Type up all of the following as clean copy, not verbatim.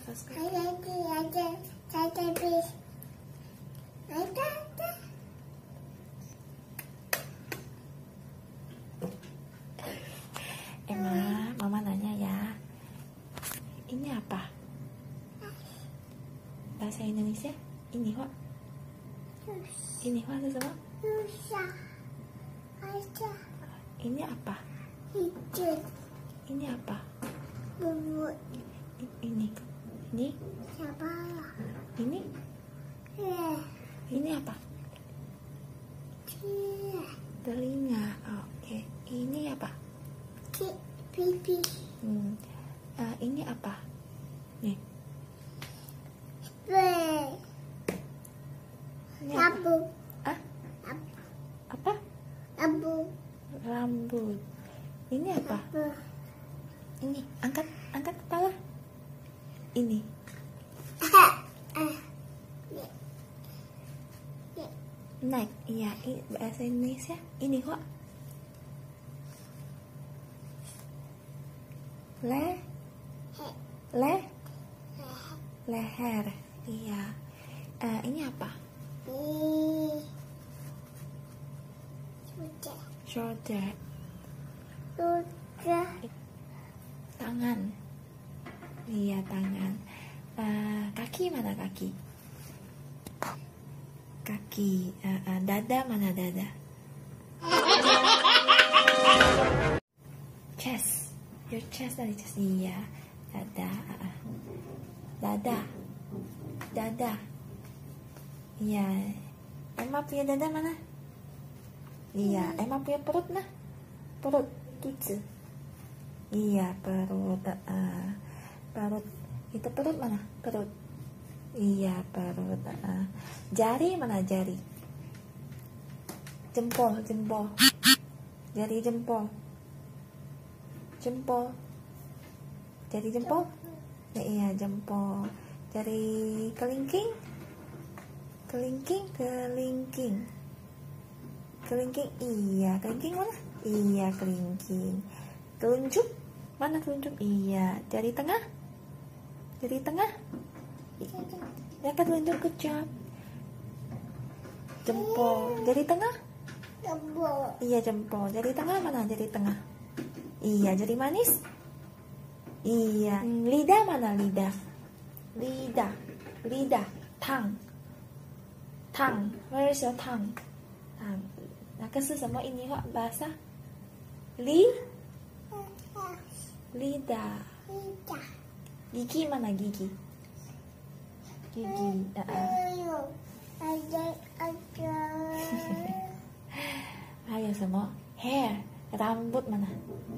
Emma, mama nanya ya. Ini apa? Bahasa Indonesia? Ini kok? Ini kok ada sama? Ini apa? Ini apa? Ini. Ini apa? Telinga. Oke. Ini apa? Pipi. Ini apa? Nih. Ini Rambut. Apa? Rambut. Ini apa? Ini. Angkat kepala. Ini. Naik. Iya. Bahasa Indonesia. Ini kok. Leher. Iya. Ini apa? Shoulder. Tangan. Iya, tangan. Kaki mana kaki? Kaki. Dada mana dada? Chest. Your chest dari chest. Iya. Dada. Dada. Iya. Emma punya dada mana? Iya. Emma punya perut nah? Perut. Tuts. Iya, perut. Perut. Itu perut mana? Perut. Iya, perut. Jari mana jari? Jempol. Jari jempol. Jari jempol? Ya, iya, jempol. Jari kelingking? Kelingking. Iya, kelingking mana? Iya, kelingking. Telunjuk? Mana telunjuk? Iya. Jari tengah? Ya kan telunjuk, kecap. Jempol. Jari tengah? Iya, jempol. Jari tengah mana? Jari tengah. Iya, jari manis? Iya. Lidah mana lidah? Lidah. Tongue. Where is your tongue? Tongue. 那个是什么英语bahasa? Lidah. Gigi mana gigi? Ayo semua. Hair. Rambut mana?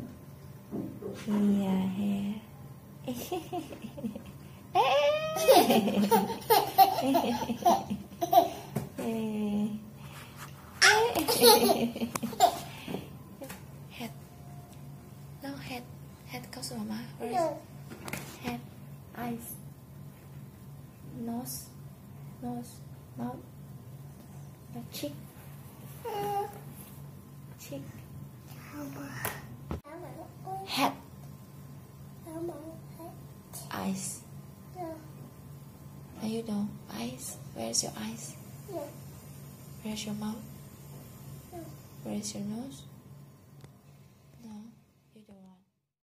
Iya, hair. Head. No, head. Head goes to mama. Where is head? Eyes. Nose. Mouth. Cheek. Head. Eyes. Now you know. Eyes. Where's your eyes? Where's your mouth? Where's your nose?